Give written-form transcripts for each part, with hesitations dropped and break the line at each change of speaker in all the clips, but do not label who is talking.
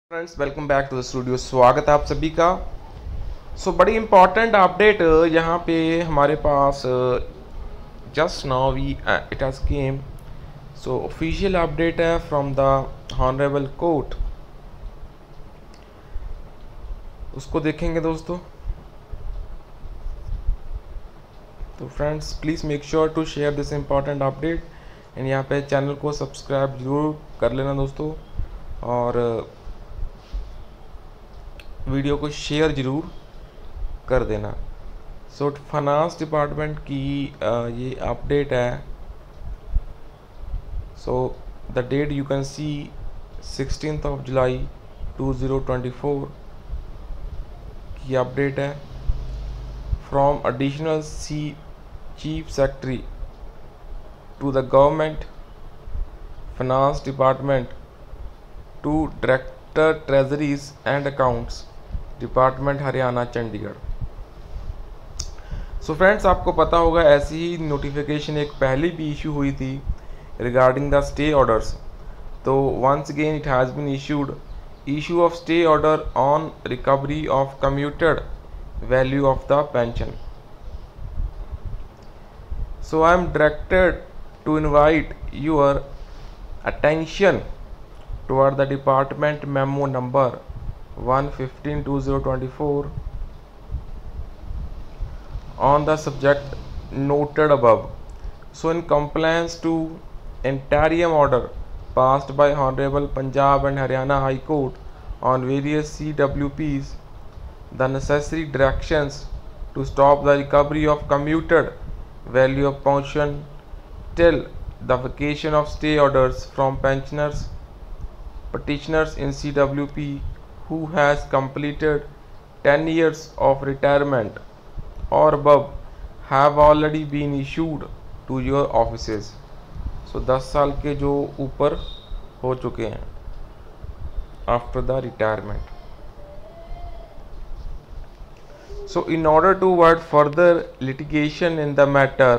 Friends, welcome back to the studio. स्वागत है आप सभी का। बड़ी इंपॉर्टेंट अपडेट यहाँ पे हमारे पास just now we it has came. Official update है फ्रॉम द हॉनरेबल कोर्ट। उसको देखेंगे दोस्तों। तो friends, please make sure to share this important update and यहाँ पे चैनल को सब्सक्राइब जरूर कर लेना दोस्तों, और वीडियो को शेयर ज़रूर कर देना। फाइनेंस डिपार्टमेंट की ये अपडेट है। The date you can see 16th of July 2024 की अपडेट है। From additional chief secretary to the government finance department to director treasuries and accounts department Haryana Chandigarh. Friends, आपको पता होगा ऐसी ही नोटिफिकेशन एक पहले भी इशू हुई थी रिगार्डिंग द स्टे ऑर्डर्स। तो once again it has been issue of stay order on recovery of commuted value of the pension. I am directed to invite your attention toward the department memo number 115/2024 on the subject noted above. In compliance to interim order passed by Honorable Punjab and Haryana High Court on various CWPs, the necessary directions to stop the recovery of commuted value of pension till the vacation of stay orders from petitioners in CWP who has completed 10 years of retirement or above have already been issued to your offices. 10 साल के जो ऊपर हो चुके हैं after the retirement. In order to avoid further litigation in the matter,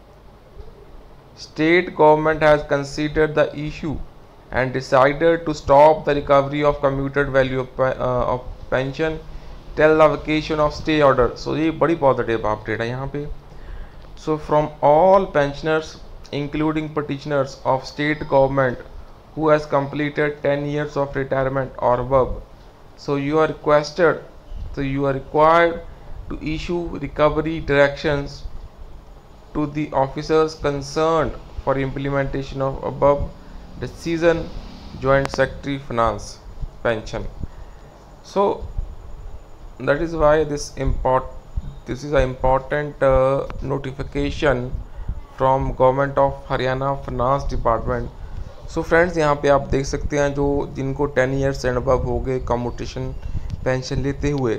state government has considered the issue and decided to stop the recovery of commuted value of pension till the vacation of stay order. ये बड़ी positive update है यहाँ पे। From all pensioners including petitioners of state government who has completed 10 years of retirement or above, you are required to issue recovery directions to the officers concerned for implementation of above decision. Joint Secretary Finance pension. That is why this is an important notification from Government of Haryana Finance Department. Friends, यहाँ पे आप देख सकते हैं जो जिनको 10 years and above हो गए कम्यूटेशन पेंशन लेते हुए,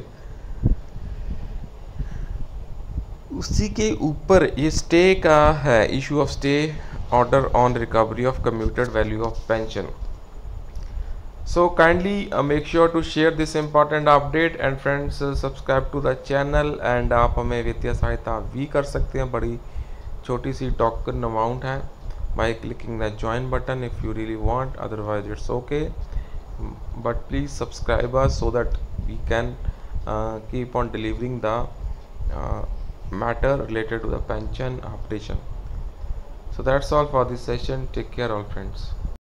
उसी के ऊपर ये स्टे का है, issue of stay order on recovery of commuted value of pension. Kindly make sure to share this important update and friends subscribe to the channel and आप हमें वित्तीय सहायता भी कर सकते हैं। बड़ी छोटी सी टोकन अमाउंट है by clicking the join button if you really want, otherwise it's okay, but please subscribe us so that we can keep on delivering the matter related to the pension updation. That's all for this session. Take care all friends.